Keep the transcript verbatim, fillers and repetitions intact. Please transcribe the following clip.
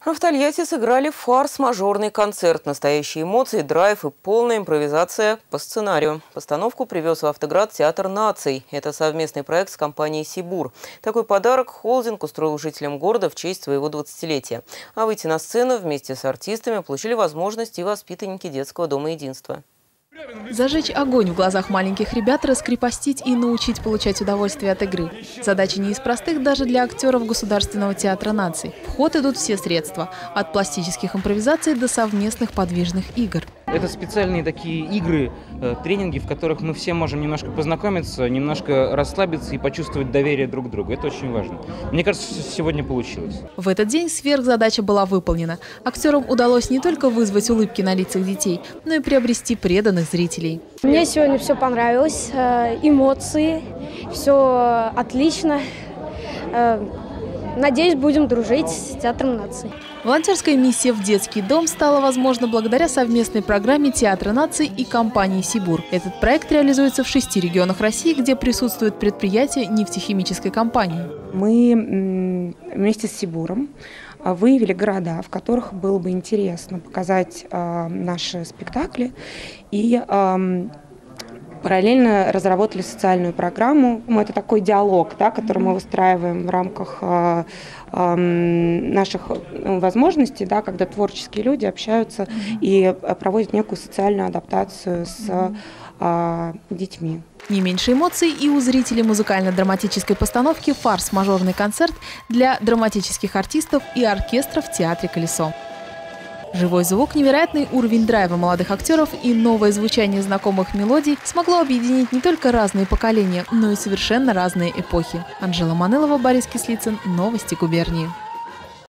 В Тольятти сыграли форс-мажорный концерт. Настоящие эмоции, драйв и полная импровизация по сценарию. Постановку привез в Автоград Театр наций. Это совместный проект с компанией «Сибур». Такой подарок холдинг устроил жителям города в честь своего двадцатилетия. А выйти на сцену вместе с артистами получили возможность и воспитанники детского дома единства. Зажечь огонь в глазах маленьких ребят, раскрепостить и научить получать удовольствие от игры. Задача не из простых даже для актеров Государственного театра наций. В ход идут все средства – от пластических импровизаций до совместных подвижных игр. Это специальные такие игры, тренинги, в которых мы все можем немножко познакомиться, немножко расслабиться и почувствовать доверие друг к другу. Это очень важно. Мне кажется, сегодня получилось. В этот день сверхзадача была выполнена. Актерам удалось не только вызвать улыбки на лицах детей, но и приобрести преданных зрителей. Мне сегодня все понравилось, эмоции, все отлично. Надеюсь, будем дружить с Театром наций. Волонтерская миссия в детский дом стала возможна благодаря совместной программе Театра наций и компании «Сибур». Этот проект реализуется в шести регионах России, где присутствуют предприятия нефтехимической компании. Мы вместе с «Сибуром» выявили города, в которых было бы интересно показать наши спектакли, и параллельно разработали социальную программу. Это такой диалог, да, который мы выстраиваем в рамках э, э, наших возможностей, да, когда творческие люди общаются mm-hmm. и проводят некую социальную адаптацию с э, детьми. Не меньше эмоций и у зрителей музыкально-драматической постановки «Форс-мажорный концерт» для драматических артистов и оркестра в Театре «Колесо». Живой звук, невероятный уровень драйва молодых актеров и новое звучание знакомых мелодий смогло объединить не только разные поколения, но и совершенно разные эпохи. Анжела Манылова, Борис Кислицын. Новости губернии.